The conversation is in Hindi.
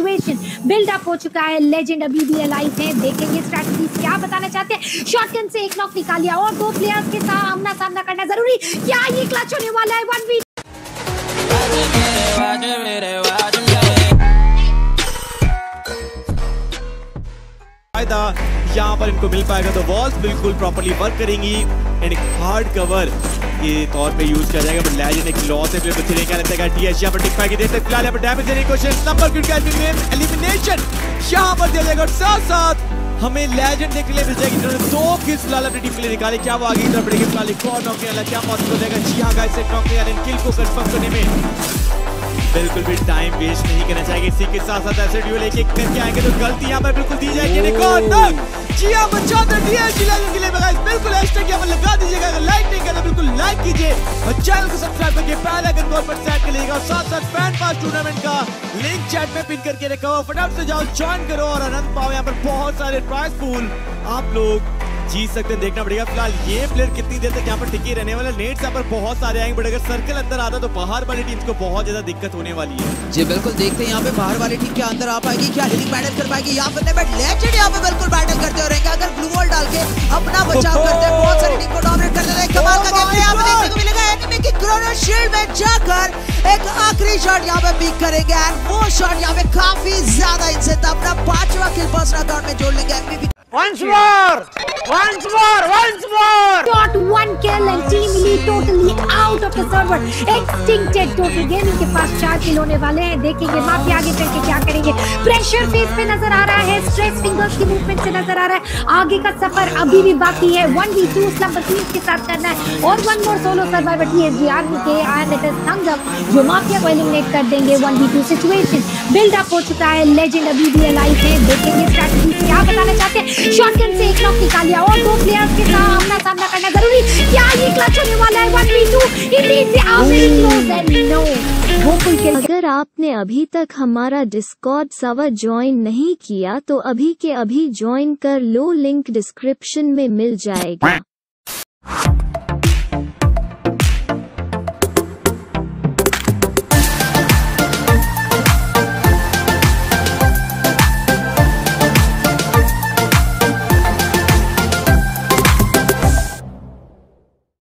सिचुएशन बिल्डअप हो चुका है, लेजेंड अभी भी अलाइव है। देखेंगे स्ट्रैटेजी क्या बताना चाहते हैं। शॉटगन से एक नॉक निकाल लिया और 2 प्लेयर्स के साथ आमना सामना करना जरूरी। क्या ये क्लच होने वाला है 1v? यहाँ पर इनको मिल पाएगा तो वॉल्स बिल्कुल प्रॉपर्ली वर्क करेंगी एंड हार्ड कवर के तौर पे यूज किया जाएगा। बट लेजेंड एक लॉ से प्ले बचने क्या लगता है टीएस यहाँ पर टिक पाई की देते फिलहाल यहाँ पर डैमेज देने की कोशिश नंबर एलिमिनेशन यहाँ पर दिया जाएगा। साथ साथ हमें लेजेंड देखने के लिए मिल जाएगी जिन्होंने 2 किल्स फिलहाल अपनी टीम के लिए निकाले। क्या वो आगे की तरफ बढ़ेगी फिलहाल एक और नॉक वाला क्या पॉसिबल हो जाएगा। जी हाँ गाइस सेट नॉक वाले किल को कंफर्म करने में बिल्कुल भी टाइम वेस्ट नहीं करना चाहिए। इसी के साथ साथ ऐसे ड्यूल एक करके आएंगे तो गलती यहाँ पर बिल्कुल दी जाएगी। जी हाँ बच्चा बिल्कुल हैशटैग यहाँ पर लगा दीजिएगा। अगर लाइक नहीं करना बिल्कुल लाइक कीजिए और चैनल को सब्सक्राइब करके बेल आइकन को पर सेट कर लीजिएगा। और साथ साथ फैन पास टूर्नामेंट का लिंक चैट में पिन करके रखा हुआ, फटाफट से जाओ ज्वाइन करो और आनंद पाओ। यहाँ पर बहुत सारे प्राइज पूल आप लोग जीत सकते हैं, देखना पड़ेगा। फिलहाल ये प्लेयर कितनी देर तक यहाँ पर टिके रहने वाला। नेट्स यहाँ पर बहुत सारे आएंगे बट अगर सर्कल अंदर आता तो बाहर वाली टीम को बहुत ज्यादा दिक्कत होने वाली है। जी बिल्कुल, देखते हैं यहाँ पे बाहर वाली टीम क्या अंदर आ पाएगी, क्या हीलिंग बैटल कर पाएगी यहाँ पे। बट लेजेंड यहाँ पे बिल्कुल बैटल करते हो रहेंगे अगर ग्लू वॉल डाल के अपना बचाव करते हैं। बहुत सारी टीम को डोमिनेट करते हैं। कमाल का गेम यहाँ पे देखने को मिलेगा। एनिमी की क्रोनो शील्ड में जाकर एक आखिरी शॉट यहाँ पे पीक करेंगे एंड वो शॉट यहाँ पे काफी ज्यादा इनसे अपना 5वां किल पर्सनल अकाउंट में जोड़ लेंगे MVP. Once more! Not 1 kill and Team Elite totally out of the server. Extincted. Total Gaming के पास 4 किल होने वाले हैं। देखेंगे माफिया आगे चल के क्या करेंगे। प्रेशर फेस पे नजर आ रहा है, स्ट्रेस फिंगर्स की मूवमेंट से नजर आ रहा है। आगे का सफर अभी भी बाकी है। 1v2 नंबर 3 के साथ करना है और 1 more solo survivor TSG army के and it is Thums Up जो माफिया को एलिमिनेट कर देंगे। 1v2 सिचुएशन बिल्डअप हो चुका है, लेजेंड अभी भी अलाइव है। देखेंगे स्ट्रैटेजी क्या बताना चाहते हैं। शॉटगन से एक नॉक निकाल लिया और 2 प्लेयर्स के साथ आमना सामना करना जरूरी। क्या ये क्लच होने वाला है 1v2? It is close and no. अगर आपने अभी तक हमारा डिस्कॉर्ड सर्वर ज्वाइन नहीं किया तो अभी के अभी ज्वाइन कर लो, लिंक डिस्क्रिप्शन में मिल जाएगा।